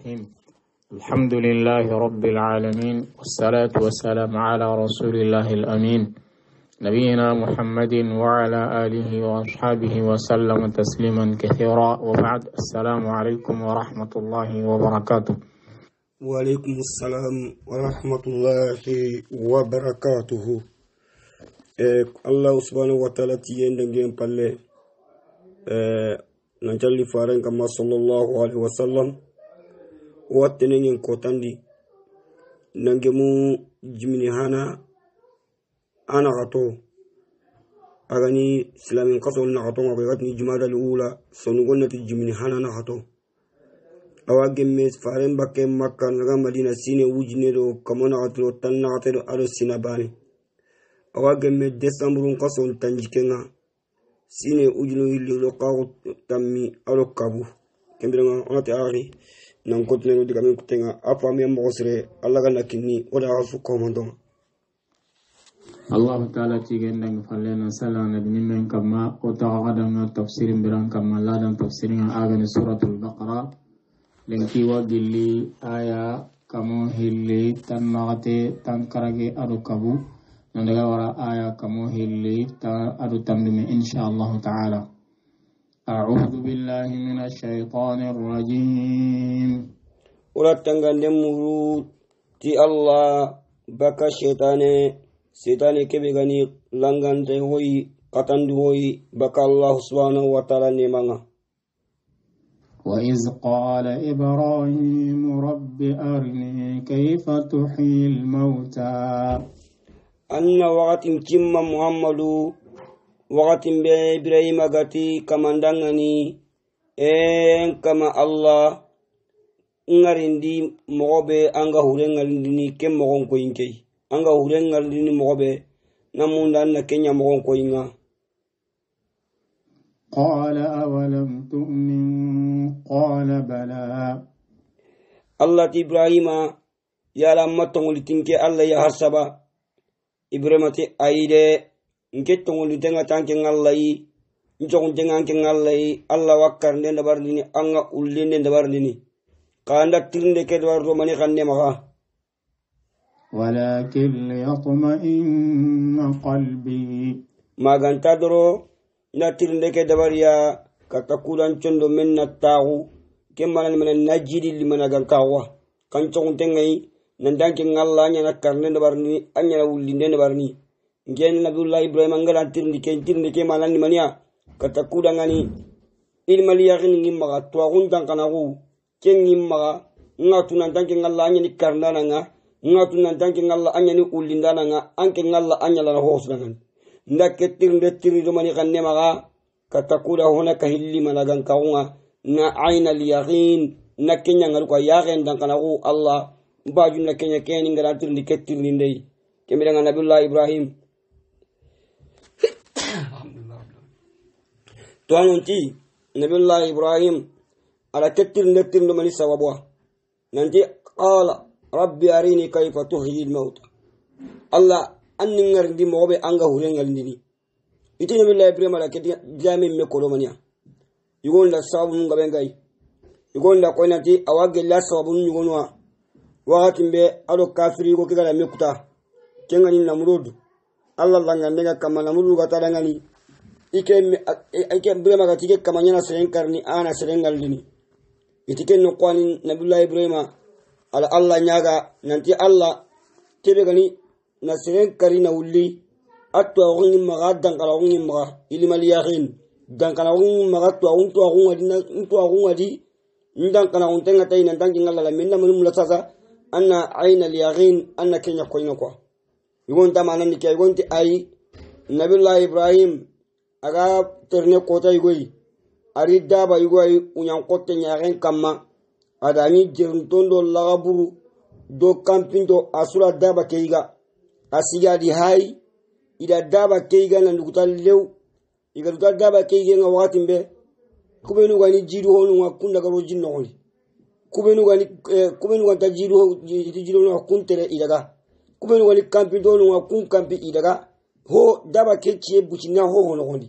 الرحيم الحمد لله رب العالمين والصلاة والسلام على رسول الله الأمين نبينا محمد وعلى آله وأصحابه وسلم تسليما كثيرا وبعد السلام عليكم ورحمة الله وبركاته. وعليكم السلام ورحمة الله وبركاته. الله سبحانه وتعالى تيندن بالله نجلي فارن كما صلى الله عليه وسلم واتنين كوتاندي نجمو جمني هانا أنا غطو أغني سلامين قصول نغطو غيرتني جمادة الأولى سنقول نتي جمني هانا نغطو أواجم مس فارن بكم مكة نغام مدينة سينة وجنيرو كمان غطو تنا غطو أرو سيناباني أواجم مس ديسمبرون قصول تنجكنا سينة وجنو يلو قاو تامي أرو كابو كمبرنا أنت أغني نانكوت نرو دي كامي كتنا أفامي مغسرة الله غنا كني ودا غسو كوماندون الله تعالى تيجينا فلنا سلام نبني كما وتعقدنا تفسير بران كما لا دم تفسيرنا آغن سورة البقرة لنكي وجلي آية كمو هلي تنمغتي تنكرغي أركبو نندغا ورا آية كمو هلي أرو تمدمي إن شاء الله تعالى. أعوذ بالله من الشيطان الرجيم. ولا تنغن مرود تي الله بكا شيطاني كبغني لنغن هوي قطن هوي بكا الله سبحانه وتعالى نيمانا. وإذ قال إبراهيم رب أرني كيف تحيي الموتى أن وقت كم محمد وقت بإبراهيم غتي كمان دنغني كما الله ngarindi mogobe anga hurengalindini kem mogon ko inkei anga hurengalindini mogobe namunda na kenya mogon ko inga. قال أولم تؤمن قال بلى الله إبراهيم يا لما تقول تنك الله يا حسبا إبراهيم تي أيده إنك تقول تنك تانك الله نجون تنك الله الله وكر ندبرني أنغا أولين ندبرني كانت ترند كدوار روماني خانة مغا ولكن ليطمئن قلبي ما كان تدرو نترند كدوار يا كتكولان چندو من نتاغو كما من النجيل لمن أغنكاوا كان چون تنغي نندانك الله نينا كرنين دبارني أنينا ولين دبارني نجين نبي الله إبراهيم أنغلا ترند كما لمنيا كتكولان غني إلمالياغين نمغا تواغون تنقناغو kengi maga ngatu nan tanke ngalla anyani karndana nga ngatu nan tanke ngalla anyani ulindana nga anke ngalla anyala na hosdangan ndaketir ndetiri do mani kanne maga katakura hona kahilli managan kaunga na aina liyaqin nakenya ngaru ka yaqen dan kana ko Allah baju nakenya keni ngaratir ndiketir ndey kemira nga nabiyullah ibrahim to anonti nabiyullah ibrahim على كتير نكتير من السوابوا ننتي قال ربي أريني كيف تحيي الموت الله أني نردي موبي أنغا هورين غلندني يتيني بالله إبراهيم على كتير جامي مكولو منيا يقول لك سواب من غبين غاي يقول لك وينتي أواجه لا سواب من يقولوا وقت بي أدو كافري يقول كذا مكتا كنغني نمرود الله لنغا نغا كما نمرود غتا لنغني إيكي إبراهيم على كتير كما ينا سرين كارني أنا سرين غلندني itiken no kwani nabiyullah ibrahim ala allah nyaga nanti allah tebe gani na siren kari na wuli atwa woni maga dan kala woni maga ilimal yaqin dan kala woni maga to wadi ndan kana on tenga tay nan dangi ngalla minna mun mulasa anna ayna al yaqin anna kenya ko ina ko yugon tamana ni kay gonti ay nabiyullah ibrahim aga terne ko tay goyi ari daba yugoy unyan kotte nyaaren kamma adani jeruntondo lagaburu do kampindo asura daba keiga asiga di hay ida daba keiga na ndukutal lew iga dutal daba keiga nga wakati mbe kubenu gani jiru honu nga kunda garo jinno honi kubenu gani jiru nga kuntere idaga kubenu gani kampindo nga kun kampi idaga ho daba kechi buchina ho hono honi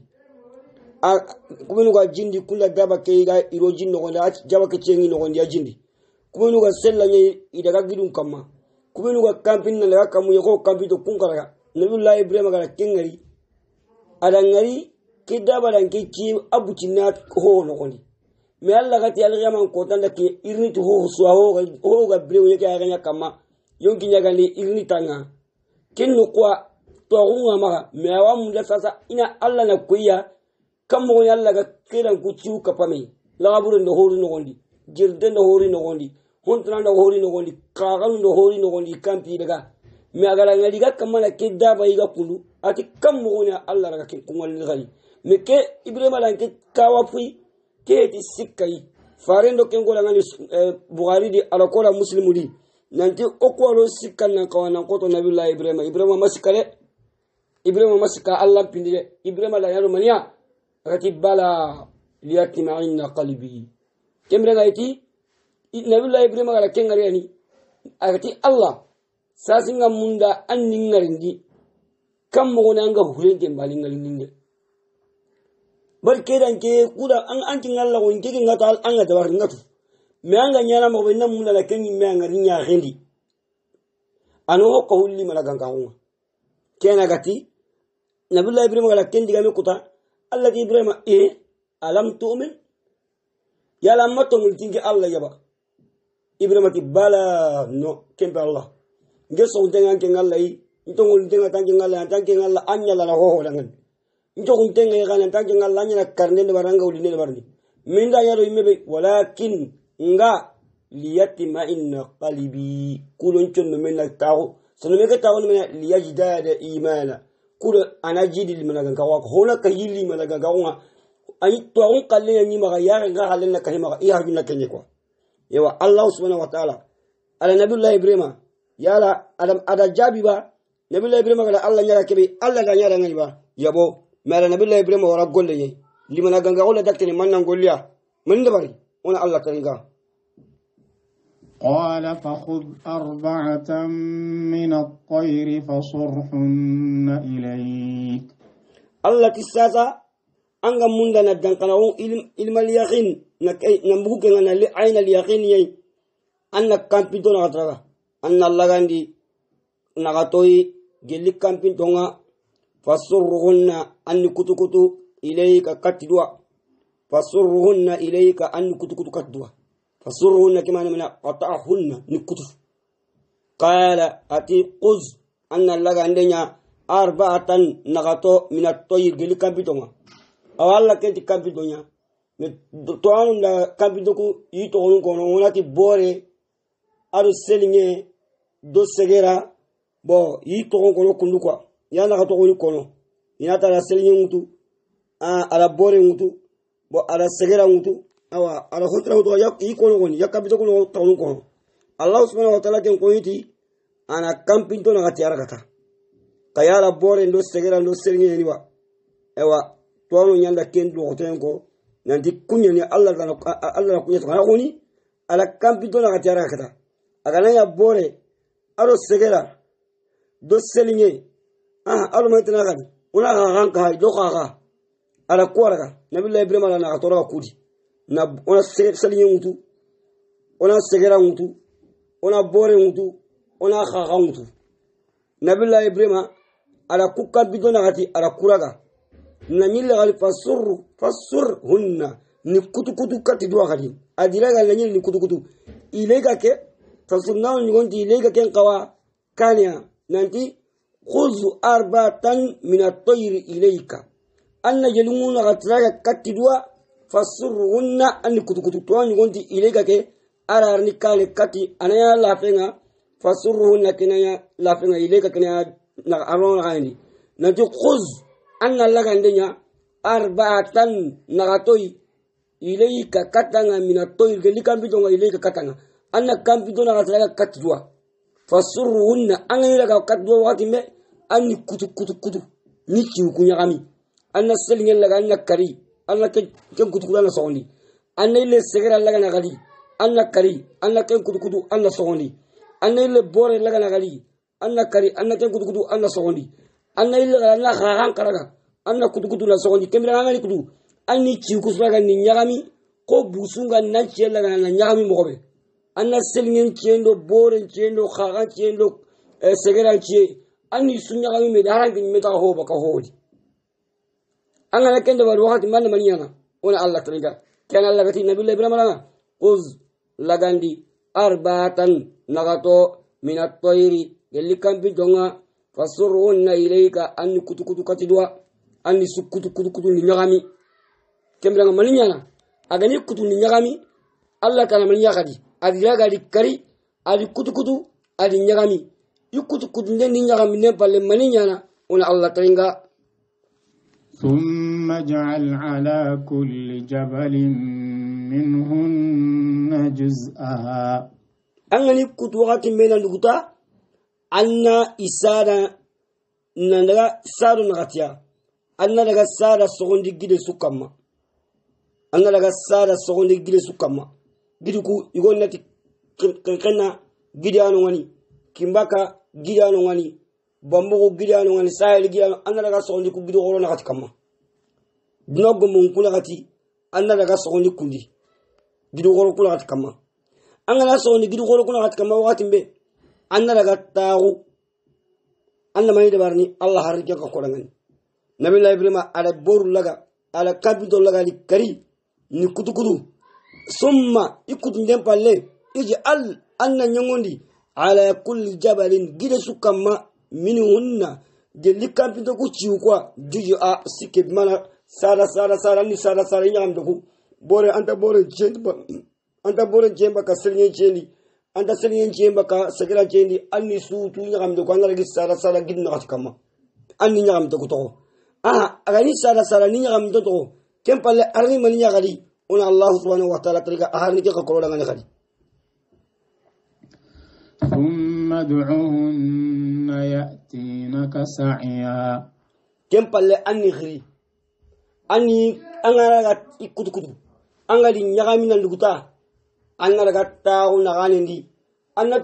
kumenu kwa jindi kula daba keiga iro jinno gonda jaba kechengi no gonda jindi kubenu ga sellanye idaga gidun kamma kubenu ga kampin na daga kamu yako kampito kunkaraga nabiyullah ibrahim ga kengari adangari kidaba dan kiki abucina ho no koni me alla gati algama ko tanda ke irni to ho suwa ho ga brew yake aganya kama yonki nyaga ni irni tanga kinno kwa to gunga maga me awamu da sasa ina alla na kuya kammo yalla ga kiran ku ciu kapame la gaburin da hori no gondi jirden da hori no gondi hontran da hori no gondi kagan da hori no gondi kampi daga me agala ngali ga kamana kidaba iga kulu ati kammo ne alla daga kin kungal gali me ke ibrahima lan ke kawafi keti sikkai farendo kengola ngani buhari di alakola muslimu di nanti okwalo sikkan nan kawana koto nabiyullah ibrahima masikale ibrahima masika allah pindile ibrahima la yaro mania rati bala liyatma'inna qalbi kemre gaiti nabiyullah ibrahima gala kengari ani rati allah sasinga munda annin ngarindi kam mo nanga hulente balingal ninge barke dan ke kuda an kin Allah won ke ngata an ga tabar ngatu me an ga nyana mo benna mun la ken me an ngari nya hindi anu ko hulli mala ganga hu kena gati nabiyullah ibrahim gala ken diga me kuta Allah di ibrahim alam tu'min ya lam mato mun tinge Allah yaba ibrahim ti bala no kembe Allah ngeso dengan ken Allah yi ntongul denga tanke Allah anya la ho dangan njokun tenga kana tanke ngalla nyana karne ne baranga uli ne barni minda yaro imebe walakin nga liyatima inna qalbi kulun chon men tawo sono meka tawo men liyajidada imana kul anajidi limana ga wa hola kayili mana ga wa ani to on kalle ni maga yara ga halen na kahima iya binna kenye kwa yawa allah subhanahu wa ta'ala ala nabiyullah ibrahim yala adam ada jabi ba nabiyullah ibrahim ga allah nyara kebe allah ga nyara ngani ba yabo mala nabiyullah ibrahim wara golle yi limana ganga wala daktene mannan golliya من دبري وانا الله كريم قال فخذ أربعة من الطير فصرهن إليك الله تساسا أنغا مندا ندنقناو علم اليقين نمبوك عين اليقين يي أنك كامبيتو نغترغا أن الله غاندي نغتوي جلي كامبيتو فصرهن أن كتو إليك كتدوا فصرهن إليك أن كتو كتدوا فصرهن كما من قطعهن نكتف قال أتي قز أن الله عندنا أربعة نغطو من الطير جلي كامبيتونا أو الله كنت كامبيتونا توانو دا كامبيتوكو يتوانو كونو وناتي بوري أرو سيليني دو سيجيرا بو يتوانو كونو كندوكوا yana ka to kono ina ta la selin mutu ala bore mutu bo ala segera mutu awa ala hotra mutu ya ikono koni ya kapito kono tawun kono allah subhanahu wa ta'ala ken ko yiti ana kampinto na gati arakata kaya la bore ndo segera ndo selin ni wa ewa to nyanda ken do hoten ko nanti kunya ni allah kunya to koni ala kampinto na gati arakata agana ya bore aro segera do selin alu mai tana gadi una ga ka do ka ala kwaraga nabiyullah ibrahim ala na tora kudi na ona selin mutu ona segera mutu ona bore mutu ona kha mutu nabiyullah ibrahim ala kukka bidona gati ala kuraga na nyille gali fasur hunna ni kutu kati do gadi adira gal nyille ni kutu ilega ke fasunna ni gonti ilega ken qawa kania nanti خذ أربعة من الطير إليك أن يلمون غتراك كتدوا فسرهن أن كتكتوان يقولي إليك كي أرى نكال كتي أنا يا لافينا فسرهن كنا لافينا إليك كنا نعرون غاني نجي خذ أن الله عندنا أربعة نغطي إليك كتنا من الطير اللي كان بدون إليك كتنا أن كان بدون غتراك كتدوا فسرهن أن يلقى كتدوا وقت ما أني كتو نيكي وكوني غامي أنا سلين لغا أنا كري أنا كم كتو أنا صوني أنا اللي سجر لغا نغالي أنا كري أنا كم كتو أنا صوني أنا اللي بور لغا نغالي أنا كري أنا كم كتو أنا صوني أنا اللي أنا خاغان كرغا أنا كتو أنا صوني كم لغا كتو أني تشيكو لغا نيغامي كو بوسونغا نانشي لغا نيغامي مغوبي anna selingen cendo boren cendo khaga cendo segeran ce anni sunya ga me daran din me ta ho baka hodi angana kende war wakati man maniyana ona Allah tringa kan Allah gati nabi ibrahim lana uz lagandi arbatan nagato min at-tayri gelli kambi donga fasurunna ilayka an kutukutu katidwa anni sukutu ni nyagami kembra maniyana agani kutu ni nyagami Allah kana maniya gadi adiya gadi kari adi kutukutu adi nyagami yukutukutu ni nyagami ne palle maniyana ona Allah tringa ثم اجعل على كل جبل منهن جزءا أنني كنت وقت من النقطة أن إسارة نندى سارة نغتيا أن لغا سارة سغن دي جيد سكما أن لغا سارة سغن دي جيد سكما جيد كو يقول نتي كنا جيد أنو غني كمباكا جيد أنو غني bambugo gidano ngani sahel gidano anna daga sondi ku gido goro nakati kama dinogo mun kula gati anna daga sondi kundi gido goro kula gati kama anna sondi gido goro kula gati kama wakati mbe anna daga tawu anna mani de barni Allah harike ko kolangani nabi ibrahim ala boru laga ala kabito laga li kari ni kutukudu summa ikutu ndem palle iji al anna nyongondi ala kulli jabalin gide sukama minhunna gelli kampito ku ciu kwa juju a sikit mana sara ni sara nyam doku bore anta bore jemba ka sirnyen chendi anta sirnyen jemba ka segera chendi anni su tu nyam doku angara gi sara gidna katkama anni nyam doku to agani sara ni nyam doku kempalle arni mani nyagadi ona Allah subhanahu wa ta'ala triga aharni ke ko kolanga ngadi ثم ادعوهن يأتينك سعيا كم بالله أني خري أني أنا رجعت يكتكتو أنا دي نعمي نلقطا أنا رجعت تاو نعاني أنا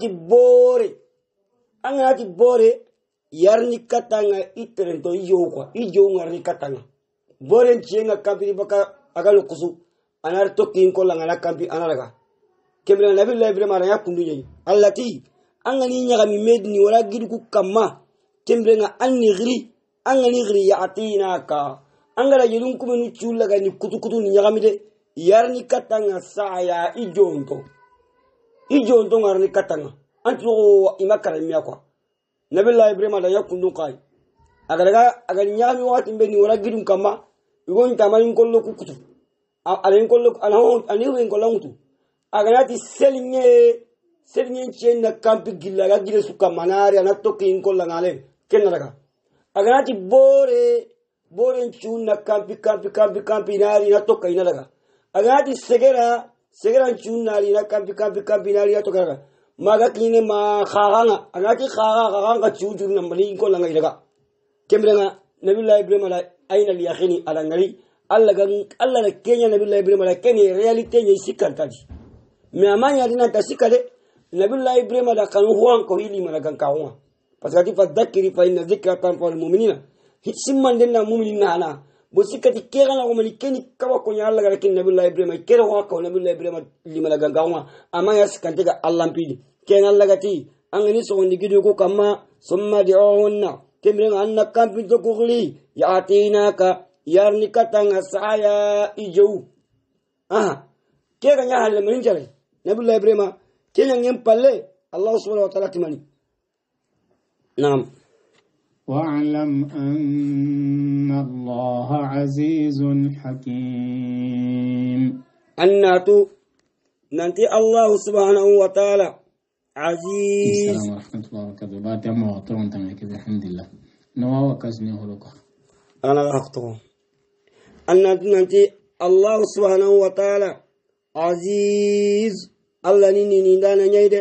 تبوري يارني كتانا إترنتو يجوا يارني كتانا بورن جينا كابي بكا أقالو كسو أنا رتوكين كولا أنا كابي أنا رجع كمل النبي الله إبراهيم على يكون التي أنني نعمي مدني ولا جدك كما كمل أني غري يعطيناك أنغلا يلونكم من تشولا غني كتو نعمي ده يارني كتانا سايا إجونتو غارني كتانا أنتو إما كريميا كوا نبي الله إبراهيم على يكون نقاي أغلى نعمي وقت بني ولا جدك كما يقول تمارين كله كتو ألين كله أنا وين كله متو aganati selinye chena kampi gilla ga gire suka manari anatoki inkolla ngale kenna daga aganati bore chuna kampi nari natoka ina daga aganati segera chuna nari na kampi nari natoka daga maga kine ma khaganga aganati khaganga chuju na mali inkolla ngai daga kembrenga nabillahi ibrahim ala aina li yakhini ala ngari alla na kenya nabillahi ibrahim ala kenya realite ni sikantadi me amanya dina tasikale nabillahi ibrahim da kan huwan ko hili mana kan kawwa pasati fadhakiri fa inna dhikra tanfa'ul mu'minina hisimman denna mu'minina ana bo sikati kera na ko mani keni kawa ko nyalla ga kin nabillahi ibrahim kera wa ko nabillahi ibrahim limana kan kawwa amanya sikante ga allah pidi ken allah gati angani so ndi gidu ko kama summa di'unna kemren anna kampi to kugli ya'tinaka yarni katanga saya ijau kega nya halle min jare nabillahi ibrahim kenya ngem palle allah subhanahu wa ta'ala timani naam واعلم أن الله عزيز حكيم أناتو ننتي الله سبحانه وتعالى عزيز. السلام ورحمة الله وبركاته. بعد ما وطرون تمام كده الحمد لله نوا وكزني هلوكا أنا أخطو أناتو ننتي الله سبحانه وتعالى عزيز الله نيني ندانا نيده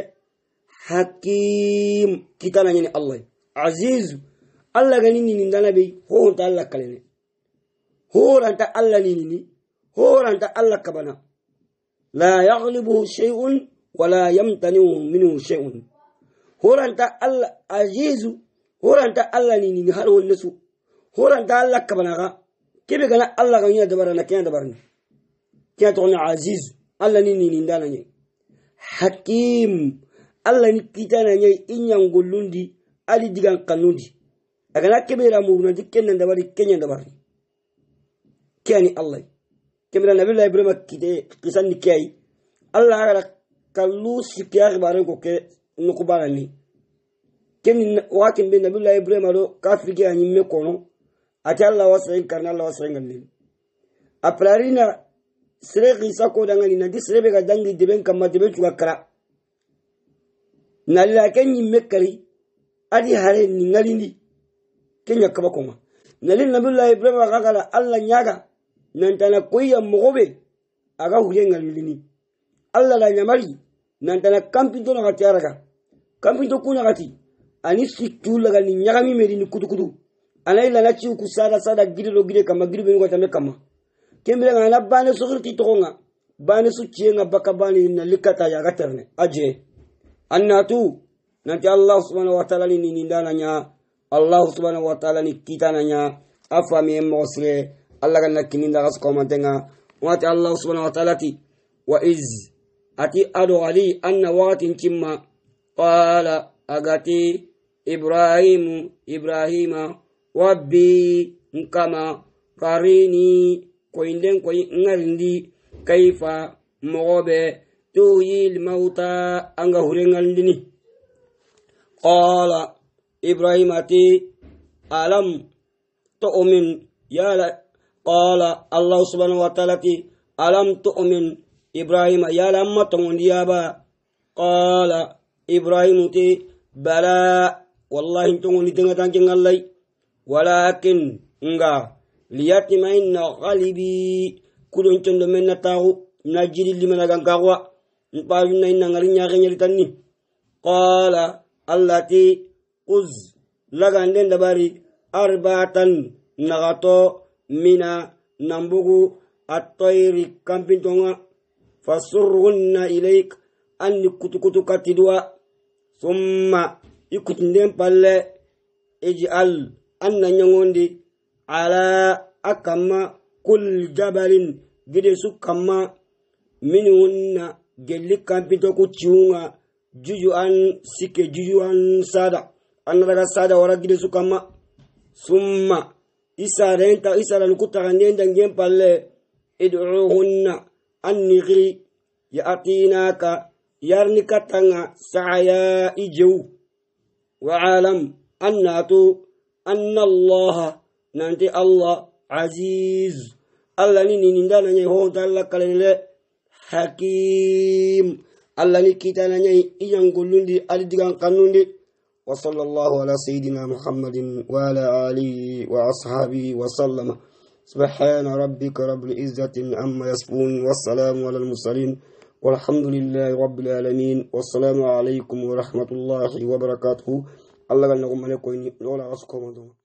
حكيم كتانا نيني الله عزيز الله غنيني ندانا بي هو انت الله كلمه هو انت الله نيني هو انت الله كبنا لا يغلبه شيء ولا يمتنع منه شيء هو انت الله عزيز هو انت الله نيني هل هو النسو هو انت الله كبنا كيف كان الله غنينا دبرنا كان دبرنا كان تقول عزيز الله نيني ندانا ني hakim Allah ni kitana nyai inyan gollundi ali digan kanundi agana kebera muruna dikken da bari kenya da bari kani Allah kebera nabi ibrahim kite kisan ni kai Allah ara kallu sipiar bare ko ke nukubara ni ken wakin be nabi ibrahim ro kafrike anyi me kono ati Allah wasain karna Allah wasain ngani aprarina sere gisa ko dangani nanti sere be ga dangi deben kamma debe chuga kara nalla ken yimme kari adi hare ni ngalindi kenya kaba koma nalin nabi ibrahim ga kala Allah nyaga nantana koya mogobe aga huye ngalini Allah la nyamari nantana kampito na gatiaraga kampito kuna gati ani sikula ga ni nyagami meri ni kutukutu anai la nachi ku sada gidiro gide kama gidibe ngo tame kama kembere ngana bane sokirti tokonga bane su cienga baka bane na likata ya gaterne aje annatu nanti Allah subhanahu wa ta'ala ni nindana nya Allah subhanahu wa ta'ala ni kitana nya afami mosre Allah kan nakininda gas komantenga wati Allah subhanahu wa ta'ala ti wa iz ati adu ali anna waqtin kimma qala agati ibrahima rabbi kama qarini koinden koy ngarindi kaifa mogobe tuyil mauta anga hurengandini qala ibrahim ati alam tu'min yala qala Allah subhanahu wa ta'ala ti alam tu'min ibrahim yala amma tongondiyaba qala ibrahim ti bala wallahi tongondi tenga tanking Allah walakin nga liyatmainna qalbi kulun tondo menna tahu najiri limana gankagwa mpajuna inna ngarinya genyali tanni qala allati uz laganden dabari arbatan nagato mina nambugu at-tayri kampintonga fasurhunna ilayk anni kutukutu katidwa thumma ikutinden palle ij'al anna nyangondi ala akama kul jabalin gide su kama minunna gelli kampito ku ciunga jujuan sike jujuan sada anaraga sada wara gide su kama summa isara nukutagandenda ngem palle id'uhunna annigri ya'tinaka yarni katanga sa'ya ijew wa'alam annatu anna Allah nanti Allah aziz Allah ni nindana nyai ho dalla kalele hakim Allah ni kitana nyai iyang gulundi alidigan kanundi wa sallallahu ala sayidina Muhammadin wa ala alihi wa ashabihi wa sallama subhana rabbika rabbil izzati amma yasifun wassalamu ala al mursalin walhamdulillahi rabbil alamin wassalamu alaykum wa rahmatullahi wa barakatuh Allah ganna ko mane ko ni lola asko